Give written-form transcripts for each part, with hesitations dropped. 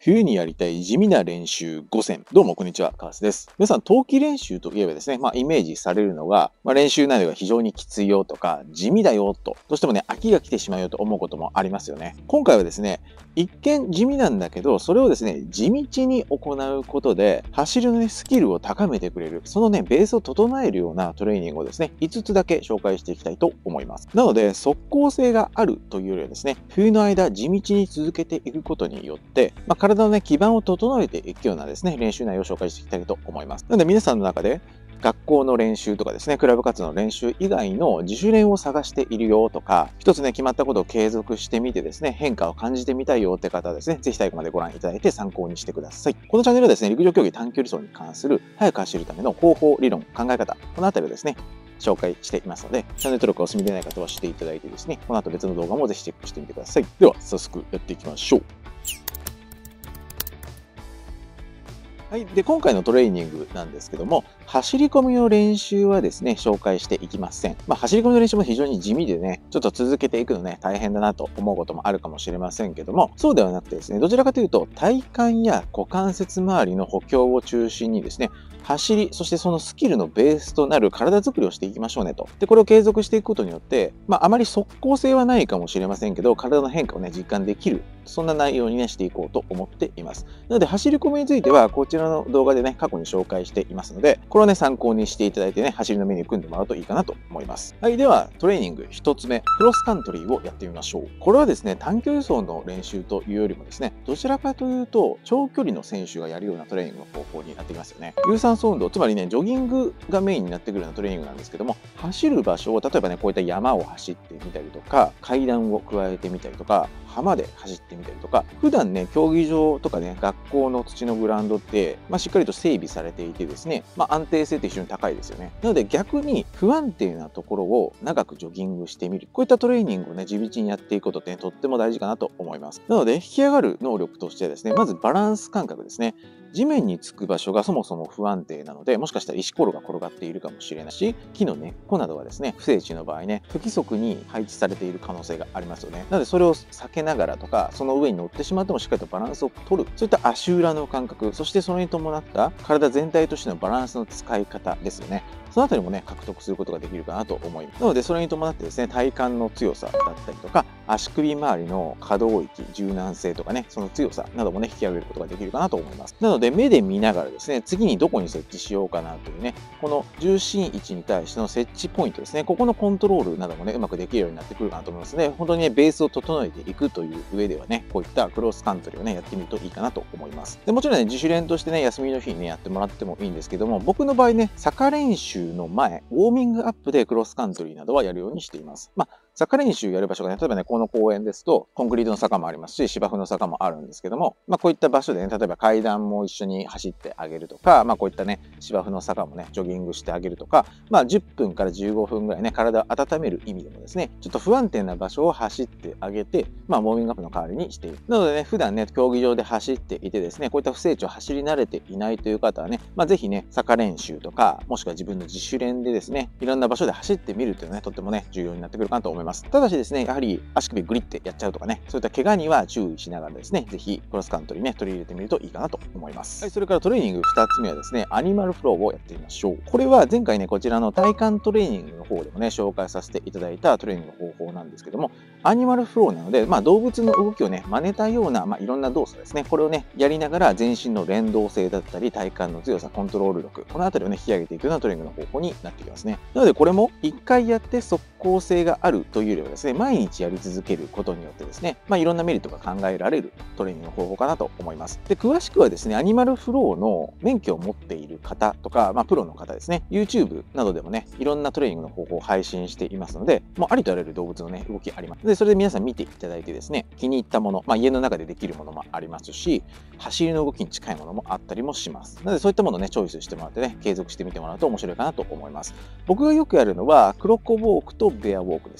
冬にやりたい地味な練習5選。どうもこんにちは、川瀬です。皆さん、冬季練習といえばですね、イメージされるのが、練習内容が非常にきついよとか、地味だよと、どうしてもね、飽きが来てしまうよと思うこともありますよね。今回はですね、一見地味なんだけど、それをですね、地道に行うことで、走りのね、スキルを高めてくれる、そのね、ベースを整えるようなトレーニングをですね、5つだけ紹介していきたいと思います。なので、即効性があるというよりはですね、冬の間地道に続けていくことによって、体のね、基盤を整えていくようなですね、練習内容を紹介していきたいと思います。なので皆さんの中で、学校の練習とかですね、クラブ活動の練習以外の自主練を探しているよとか、一つね、決まったことを継続してみてですね、変化を感じてみたいよって方はですね、ぜひ最後までご覧いただいて参考にしてください。このチャンネルはですね、陸上競技短距離走に関する速く走るための方法、理論、考え方、このあたりをですね、紹介していますので、チャンネル登録をお済みでない方はしていただいてですね、この後別の動画もぜひチェックしてみてください。では、早速やっていきましょう。はい。で、今回のトレーニングなんですけども、走り込みの練習はですね、紹介していきません。走り込みの練習も非常に地味でね、ちょっと続けていくのね、大変だなと思うこともあるかもしれませんけども、そうではなくてですね、どちらかというと、体幹や股関節周りの補強を中心にですね、走り、そしてそのスキルのベースとなる体作りをしていきましょうねと。で、これを継続していくことによって、あまり即効性はないかもしれませんけど、体の変化をね、実感できる。そんな内容にね、していこうと思っています。なので、走り込みについては、こちらの動画でね、過去に紹介していますので、これをね、参考にしていただいてね、走りのメニュー組んでもらうといいかなと思います。はい、では、トレーニング1つ目、クロスカントリーをやってみましょう。これはですね、短距離走の練習というよりもですね、どちらかというと、長距離の選手がやるようなトレーニングの方法になってきますよね。有酸素運動、つまりね、ジョギングがメインになってくるようなトレーニングなんですけども、走る場所を、例えばね、こういった山を走ってみたりとか、階段を加えてみたりとか、浜で走ってみたりとか、普段ね、競技場とかね、学校の土のグラウンドって、しっかりと整備されていてですね、安定性って非常に高いですよね。なので逆に不安定なところを長くジョギングしてみる。こういったトレーニングをね、地道にやっていくことってね、とっても大事かなと思います。なので、引き上がる能力としてはですね、まずバランス感覚ですね。地面につく場所がそもそも不安定なので、もしかしたら石ころが転がっているかもしれないし、木の根っこなどはですね、不整地の場合ね、不規則に配置されている可能性がありますよね。なので、それを避けながらとか、その上に乗ってしまってもしっかりとバランスを取る。そういった足裏の感覚、そしてそれに伴った体全体としてのバランスの使い方ですよね。そのあたりもね、獲得することができるかなと思います。なので、それに伴ってですね、体幹の強さだったりとか、足首周りの可動域、柔軟性とかね、その強さなどもね、引き上げることができるかなと思います。なので、目で見ながらですね、次にどこに設置しようかなというね、この重心位置に対しての設置ポイントですね、ここのコントロールなどもね、うまくできるようになってくるかなと思いますので、本当にね、ベースを整えていくという上ではね、こういったクロスカントリーをね、やってみるといいかなと思います。でもちろんね、自主練としてね、休みの日にね、やってもらってもいいんですけども、僕の場合ね、坂練習の前、ウォーミングアップでクロスカントリーなどはやるようにしています。坂練習やる場所がね、例えばね、この公園ですと、コンクリートの坂もありますし、芝生の坂もあるんですけども、こういった場所でね、例えば階段も一緒に走ってあげるとか、こういったね、芝生の坂もね、ジョギングしてあげるとか、10分から15分ぐらいね、体を温める意味でもですね、ちょっと不安定な場所を走ってあげて、ウォーミングアップの代わりにしている。なのでね、普段ね、競技場で走っていてですね、こういった不整地を走り慣れていないという方はね、ぜひね、坂練習とか、もしくは自分の自主練でですね、いろんな場所で走ってみるというのはね、とってもね、重要になってくるかなと思います。ただしですね、やはり足首グリってやっちゃうとかね、そういった怪我には注意しながらですね、ぜひクロスカントリーね、取り入れてみるといいかなと思います。はい、それからトレーニング2つ目はですね、アニマルフローをやってみましょう。これは前回ね、こちらの体幹トレーニングの方でもね、紹介させていただいたトレーニングの方法なんですけども、アニマルフローなので、動物の動きをね、真似たような、いろんな動作ですね、これをね、やりながら全身の連動性だったり、体幹の強さ、コントロール力、このあたりをね、引き上げていくようなトレーニングの方法になってきますね。なので、これも1回やって即効性があるというよりはですね、毎日やり続けることによってですね、いろんなメリットが考えられるトレーニングの方法かなと思います。で、詳しくはですね、アニマルフローの免許を持っている方とか、プロの方ですね、YouTube などでもね、いろんなトレーニングの方法を配信していますので、もうありとあらゆる動物のね、動きあります。で、それで皆さん見ていただいてですね、気に入ったもの、家の中でできるものもありますし、走りの動きに近いものもあったりもします。なので、そういったものをね、チョイスしてもらってね、継続してみてもらうと面白いかなと思います。僕がよくやるのは、クロコウォークとベアウォークですね。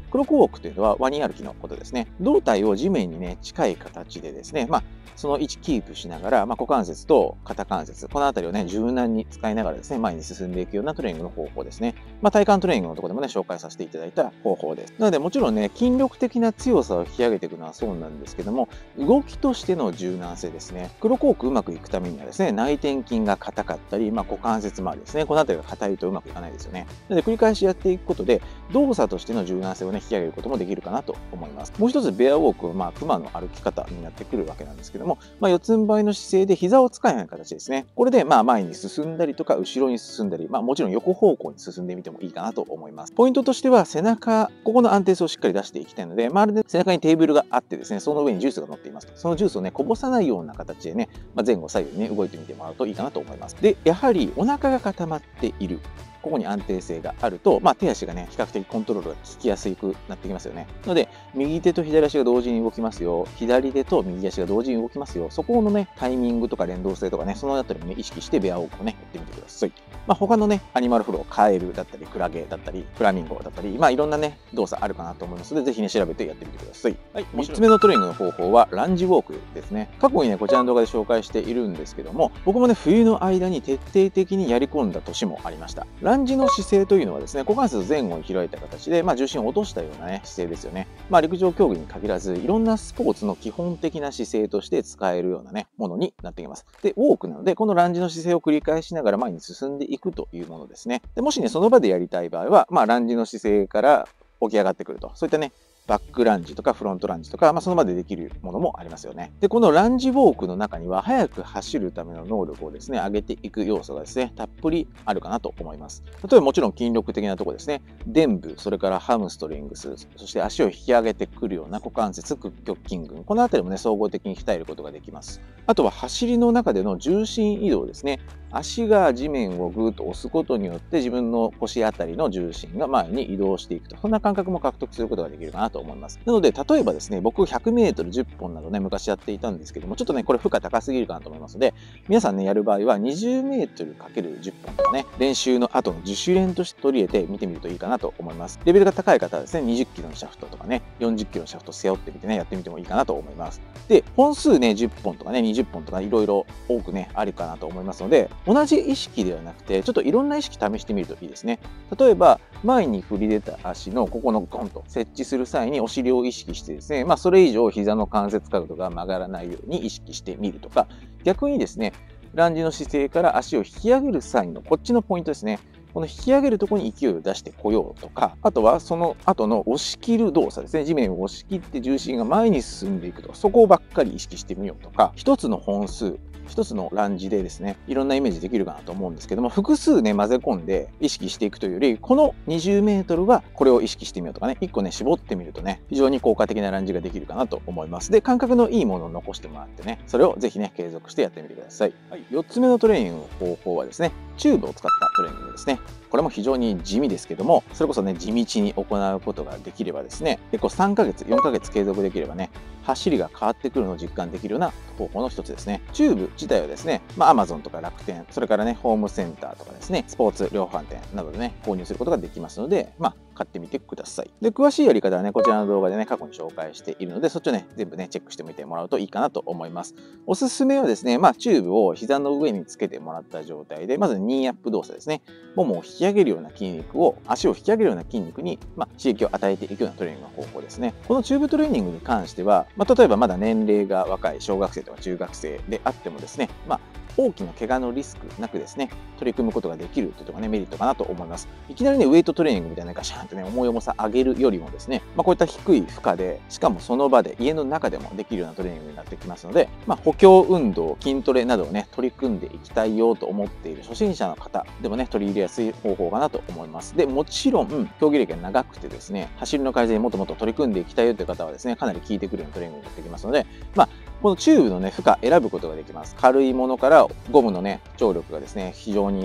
クロコウォークというのはワニ歩きのことですね。胴体を地面にね、近い形でですね、その位置キープしながら、股関節と肩関節、このあたりをね、柔軟に使いながらですね、前に進んでいくようなトレーニングの方法ですね。体幹トレーニングのところでもね、紹介させていただいた方法です。なので、もちろんね、筋力的な強さを引き上げていくのはそうなんですけども、動きとしての柔軟性ですね。クロコークうまくいくためにはですね、内転筋が硬かったり、股関節周りですね。このあたりが硬いとうまくいかないですよね。なので、繰り返しやっていくことで、動作としての柔軟性をね、引き上げることもできるかなと思います。もう一つ、ベアウォークは、クマの歩き方になってくるわけなんですけども、四つん這いの姿勢で膝を使えない形ですね。これで、前に進んだりとか、後ろに進んだり、もちろん横方向に進んでみてもいいかなと思います。ポイントとしては、背中、ここの安定性をしっかり出していきたいので、まるで背中にテーブルがあってですね、その上にジュースが乗っていますと。そのジュースをね、こぼさないような形でね、前後左右にね、動いてみてもらうといいかなと思います。で、やはりお腹が固まっている。ここに安定性があると、手足がね、比較的コントロールが効きやすくなってきますよね。なので、右手と左足が同時に動きますよ。左手と右足が同時に動きますよ。そこのね、タイミングとか連動性とかね、そのあたりもね、意識してベアウォークをね、やってみてください。他のね、アニマルフロー、カエルだったり、クラゲだったり、フラミンゴだったり、いろんなね、動作あるかなと思いますので、ぜひね、調べてやってみてください。はい、3つ目のトレーニングの方法は、ランジウォークですね。過去にね、こちらの動画で紹介しているんですけども、僕もね、冬の間に徹底的にやり込んだ年もありました。ランジの姿勢というのはですね、股関節前後に開いた形で、重心を落としたようなね、姿勢ですよね。陸上競技に限らず、いろんなスポーツの基本的な姿勢として使えるようなね、ものになってきます。で、ウォークなので、このランジの姿勢を繰り返しながら前に進んでいくというものですね。でもしね、その場でやりたい場合は、ランジの姿勢から起き上がってくると。そういったね、バックランジとかフロントランジとか、その場でできるものもありますよね。で、このランジウォークの中には、速く走るための能力をですね、上げていく要素がですね、たっぷりあるかなと思います。例えばもちろん筋力的なところですね、臀部、それからハムストリングス、そして足を引き上げてくるような股関節、屈曲筋群、このあたりもね、総合的に鍛えることができます。あとは走りの中での重心移動ですね。足が地面をぐーっと押すことによって自分の腰あたりの重心が前に移動していくと。そんな感覚も獲得することができるかなと思います。なので、例えばですね、僕100メートル10本などね、昔やっていたんですけども、ちょっとね、これ負荷高すぎるかなと思いますので、皆さんね、やる場合は20メートル ×10 本とかね、練習の後の自主練として取り入れて見てみるといいかなと思います。レベルが高い方はですね、20キロのシャフトとかね、40キロのシャフト背負ってみてね、やってみてもいいかなと思います。で、本数ね、10本とかね、20本とかいろいろ多くね、あるかなと思いますので、同じ意識ではなくて、ちょっといろんな意識試してみるといいですね。例えば、前に振り出た足のここのゴンと設置する際にお尻を意識してですね、それ以上膝の関節角度が曲がらないように意識してみるとか、逆にですね、ランジの姿勢から足を引き上げる際のこっちのポイントですね。この引き上げるところに勢いを出してこようとか、あとはその後の押し切る動作ですね。地面を押し切って重心が前に進んでいくと。そこをばっかり意識してみようとか、一つの本数、一つのランジでですね、いろんなイメージできるかなと思うんですけども、複数ね、混ぜ込んで意識していくというより、この20メートルはこれを意識してみようとかね、1個ね、絞ってみるとね、非常に効果的なランジができるかなと思います。で、感覚のいいものを残してもらってね、それをぜひね、継続してやってみてください。はい、4つ目のトレーニングの方法はですね、チューブを使ったトレーニングですね。これも非常に地味ですけども、それこそね、地道に行うことができればですね、結構3ヶ月、4ヶ月継続できればね、走りが変わってくるのを実感できるような方法の一つですね。チューブ自体はですね、Amazon とか楽天、それからね、ホームセンターとかですね、スポーツ量販店などでね、購入することができますので、買ってみてください。で、詳しいやり方はね、こちらの動画でね、過去に紹介しているので、そっちをね、全部ね、チェックしてみてもらうといいかなと思います。おすすめはですね、チューブを膝の上につけてもらった状態で、まずニーアップ動作ですね。ももを引き上げるような筋肉を、足を引き上げるような筋肉に、刺激を与えていくようなトレーニングの方法ですね。このチューブトレーニングに関しては、例えばまだ年齢が若い小学生とか中学生であってもですね、大きな怪我のリスクなくですね、取り組むことができるというのがね、メリットかなと思います。いきなりね、ウェイトトレーニングみたいなガシャンってね、重い重さ上げるよりもですね、こういった低い負荷で、しかもその場で、家の中でもできるようなトレーニングになってきますので、補強運動、筋トレなどをね、取り組んでいきたいよと思っている初心者の方でもね、取り入れやすい方法かなと思います。で、もちろん、競技歴が長くてですね、走りの改善にもっともっと取り組んでいきたいよという方はですね、かなり効いてくるようなトレーニングになってきますので、このチューブのね、負荷選ぶことができます。軽いものからゴムのね、張力がですね、非常に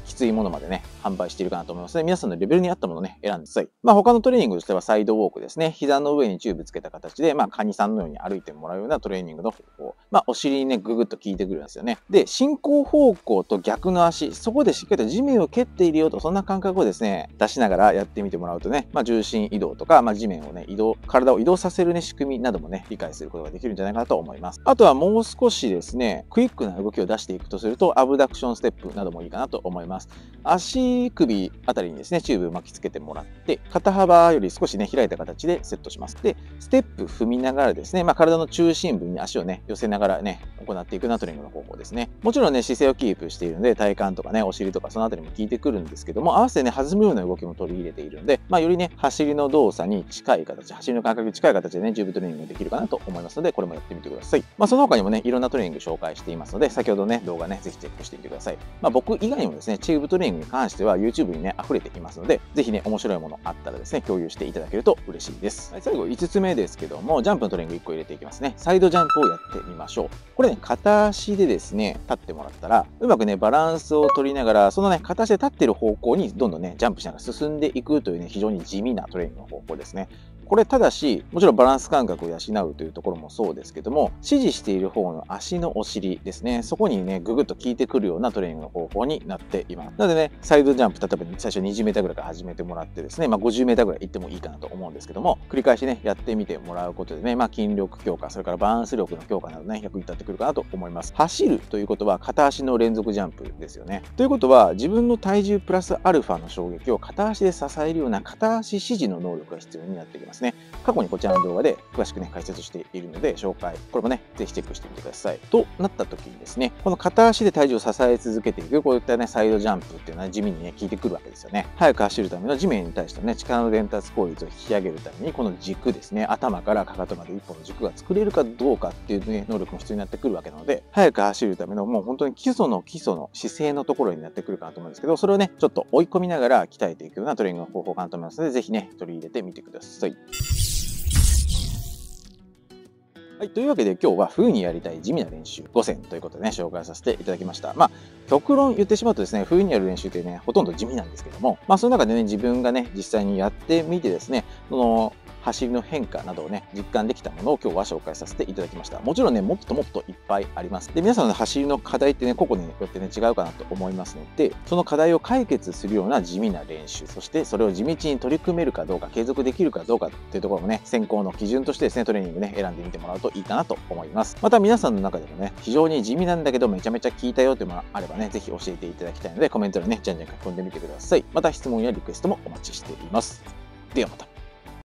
きついものまでね、販売しているかなと思いますので、皆さんのレベルに合ったものをね、選んでください。他のトレーニングとしてはサイドウォークですね。膝の上にチューブつけた形で、カニさんのように歩いてもらうようなトレーニングの方法。お尻にね、ぐぐっと効いてくるんですよね。で、進行方向と逆の足、そこでしっかりと地面を蹴っているよと、そんな感覚をですね、出しながらやってみてもらうとね、重心移動とか、地面をね、体を移動させるね、仕組みなどもね、理解することができるんじゃないかなと思います。あとはもう少しですね、クイックな動きを出していくとすると、アブダクションステップなどもいいかなと思います。足首あたりにですね、チューブ巻きつけてもらって、肩幅より少しね、開いた形でセットします。で、ステップ踏みながらですね、体の中心部に足をね、寄せながらね、行っていくようなトレーニングの方法ですね。もちろんね、姿勢をキープしているので、体幹とかね、お尻とかそのあたりも効いてくるんですけども、合わせてね、弾むような動きも取り入れているので、よりね、走りの動作に近い形、走りの感覚に近い形でね、チューブトレーニングができるかなと思いますので、これもやってみてください。その他にもね、いろんなトレーニング紹介していますので、先ほどね、動画ね、ぜひチェックしてみてください。僕以外にもですね、チューブトレーニングに関しては YouTube にね、溢れていますので、ぜひね、面白いものあったらですね、共有していただけると嬉しいです。最後、5つ目ですけども、ジャンプのトレーニング1個入れていきますね。サイドジャンプをやってみましょう。これね、片足でですね、立ってもらったら、うまくね、バランスを取りながら、そのね、片足で立っている方向にどんどんね、ジャンプしながら進んでいくというね、非常に地味なトレーニングの方法ですね。これただし、もちろんバランス感覚を養うというところもそうですけども、指示している方の足のお尻ですね、そこにね、ぐぐっと効いてくるようなトレーニングの方法になっています。なのでね、サイドジャンプ、例えば最初20メーターぐらいから始めてもらってですね、50メーターぐらい行ってもいいかなと思うんですけども、繰り返しね、やってみてもらうことでね、筋力強化、それからバランス力の強化などね、役に立ってくるかなと思います。走るということは片足の連続ジャンプですよね。ということは、自分の体重プラスアルファの衝撃を片足で支えるような片足支持の能力が必要になってきますね。過去にこちらの動画で詳しくね、解説しているので、紹介、これもね、ぜひチェックしてみてください。となった時にですね、この片足で体重を支え続けていく、こういったね、サイドジャンプっていうのは地味にね、効いてくるわけですよね。速く走るための地面に対してのね、力の伝達効率を引き上げるために、この軸ですね、頭からかかとまで一本の軸が作れるかどうかっていうね、能力も必要になってくるわけなので、速く走るためのもう本当に基礎の姿勢のところになってくるかなと思うんですけど、それをね、ちょっと追い込みながら鍛えていくようなトレーニングの方法かなと思いますので、ぜひね、取り入れてみてください。はい、というわけで今日は冬にやりたい地味な練習5選ということでね、紹介させていただきました。極論言ってしまうとですね、冬にやる練習ってね、ほとんど地味なんですけども、その中でね、自分がね、実際にやってみてですね、その走りの変化などをね、実感できたものを今日は紹介させていただきました。もちろんね、もっともっといっぱいあります。で、皆さんの走りの課題ってね、個々によってね、違うかなと思いますので、その課題を解決するような地味な練習、そしてそれを地道に取り組めるかどうか、継続できるかどうかっていうところもね、選考の基準としてですね、トレーニングね、選んでみてもらうといいかなと思います。また皆さんの中でもね、非常に地味なんだけどめちゃめちゃ効いたよというものがあればね、ぜひ教えていただきたいので、コメント欄にね、じゃんじゃん書き込んでみてください。また質問やリクエストもお待ちしています。ではまた。